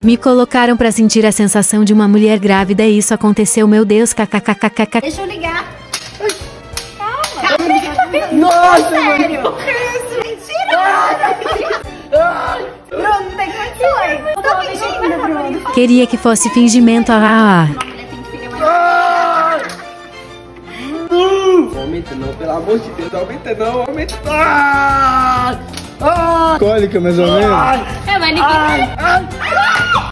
Me colocaram pra sentir a sensação de uma mulher grávida e isso aconteceu, meu Deus, kkkkkk. Deixa eu ligar. Nossa, sério? Mentira! Bruno, não tem condições. Tô fingindo, Bruno. Queria que fosse fingimento. Uma mulher tem que ficar mais... Não aumenta não, pelo amor de Deus, aumenta não, aumenta. Cólica mais ou menos. É, mas ninguém...